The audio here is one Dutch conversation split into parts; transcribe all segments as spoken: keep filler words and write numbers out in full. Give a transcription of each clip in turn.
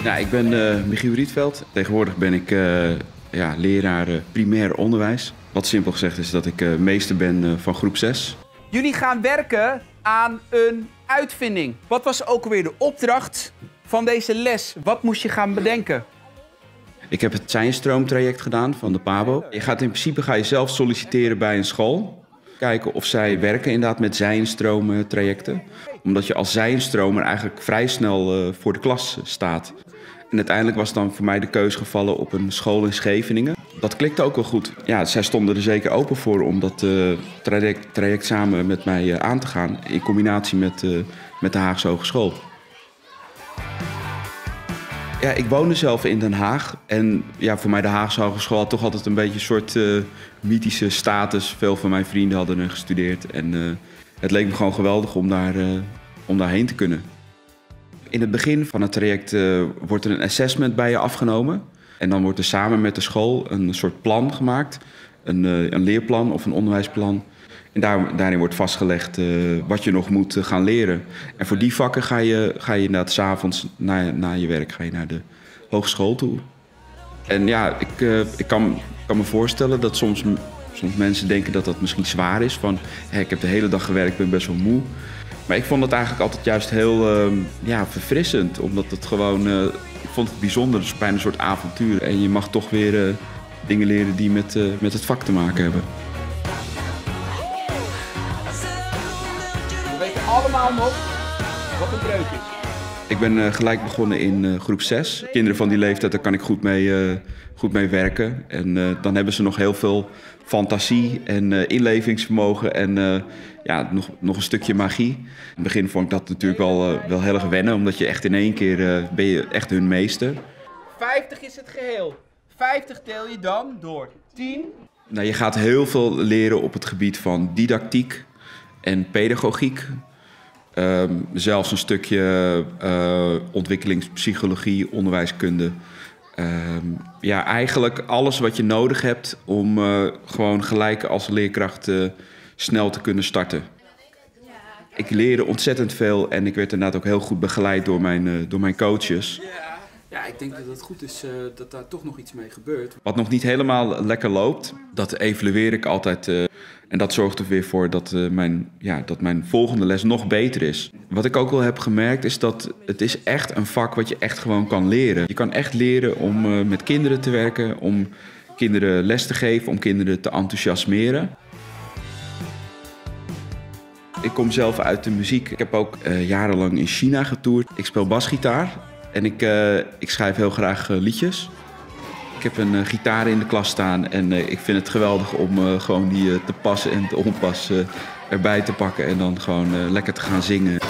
Ja, ik ben uh, Michiel Rietveld. Tegenwoordig ben ik uh, ja, leraar uh, primair onderwijs. Wat simpel gezegd is dat ik uh, meester ben uh, van groep zes. Jullie gaan werken aan een uitvinding. Wat was ook alweer de opdracht van deze les? Wat moest je gaan bedenken? Ik heb het Zijnstroomtraject gedaan van de PABO. Je gaat in principe ga je zelf solliciteren bij een school. Kijken of zij werken inderdaad met zijnstroomtrajecten. Omdat je als zijnstromer eigenlijk vrij snel uh, voor de klas staat. En uiteindelijk was dan voor mij de keus gevallen op een school in Scheveningen. Dat klikte ook wel goed. Ja, zij stonden er zeker open voor om dat uh, traject, traject samen met mij uh, aan te gaan. In combinatie met, uh, met de Haagse Hogeschool. Ja, ik woonde zelf in Den Haag. En ja, voor mij de Haagse Hogeschool had toch altijd een beetje een soort uh, mythische status. Veel van mijn vrienden hadden er gestudeerd. En uh, het leek me gewoon geweldig om, daar, uh, om daarheen te kunnen. In het begin van het traject uh, wordt er een assessment bij je afgenomen. En dan wordt er samen met de school een soort plan gemaakt. Een, uh, een leerplan of een onderwijsplan. En daar, daarin wordt vastgelegd uh, wat je nog moet uh, gaan leren. En voor die vakken ga je, ga je inderdaad 's avonds na, na je werk ga je naar de hogeschool toe. En ja, ik, uh, ik kan, kan me voorstellen dat soms, soms mensen denken dat dat misschien zwaar is. Van, hey, ik heb de hele dag gewerkt, ik ben best wel moe. Maar ik vond het eigenlijk altijd juist heel uh, ja, verfrissend. Omdat het gewoon, uh, ik vond het bijzonder, dus bijna een soort avontuur. En je mag toch weer uh, dingen leren die met, uh, met het vak te maken hebben. We weten allemaal nog wat een breuk is. Ik ben uh, gelijk begonnen in uh, groep zes. Kinderen van die leeftijd, daar kan ik goed mee, uh, goed mee werken. En uh, dan hebben ze nog heel veel fantasie en uh, inlevingsvermogen en uh, ja, nog, nog een stukje magie. In het begin vond ik dat natuurlijk wel, uh, wel heel erg wennen, omdat je echt in één keer uh, ben je echt hun meester. vijftig is het geheel. vijftig deel je dan door tien. Nou, je gaat heel veel leren op het gebied van didactiek en pedagogiek. Um, zelfs een stukje uh, ontwikkelingspsychologie, onderwijskunde. Um, ja, eigenlijk alles wat je nodig hebt om uh, gewoon gelijk als leerkracht uh, snel te kunnen starten. Ik leerde ontzettend veel en ik werd inderdaad ook heel goed begeleid door mijn, uh, door mijn coaches. Ja, ik denk dat het goed is uh, dat daar toch nog iets mee gebeurt. Wat nog niet helemaal lekker loopt, dat evalueer ik altijd. Uh, en dat zorgt er weer voor dat, uh, mijn, ja, dat mijn volgende les nog beter is. Wat ik ook wel heb gemerkt is dat het is echt een vak wat je echt gewoon kan leren. Je kan echt leren om uh, met kinderen te werken, om kinderen les te geven, om kinderen te enthousiasmeren. Ik kom zelf uit de muziek. Ik heb ook uh, jarenlang in China getoerd. Ik speel basgitaar. En ik, uh, ik schrijf heel graag uh, liedjes. Ik heb een uh, gitaar in de klas staan en uh, ik vind het geweldig om uh, gewoon die uh, te passen en te onpassen uh, erbij te pakken en dan gewoon uh, lekker te gaan zingen.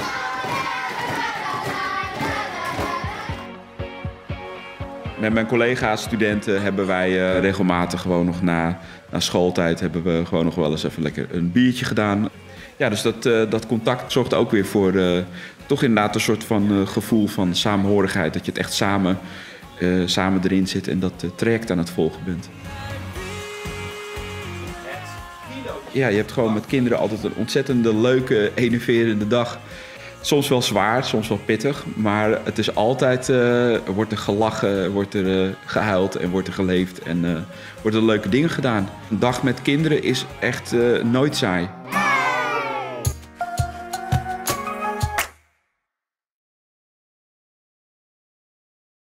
Met mijn collega's, studenten, hebben wij uh, regelmatig gewoon nog na, na schooltijd hebben we gewoon nog wel eens even lekker een biertje gedaan. Ja, dus dat, uh, dat contact zorgt ook weer voor uh, toch inderdaad een soort van uh, gevoel van samenhorigheid. Dat je het echt samen, uh, samen erin zit en dat uh, traject aan het volgen bent. Ja, je hebt gewoon met kinderen altijd een ontzettende leuke, enerverende dag. Soms wel zwaar, soms wel pittig, maar het is altijd, uh, wordt er gelachen, wordt er uh, gehuild en wordt er geleefd en uh, worden er leuke dingen gedaan. Een dag met kinderen is echt uh, nooit saai.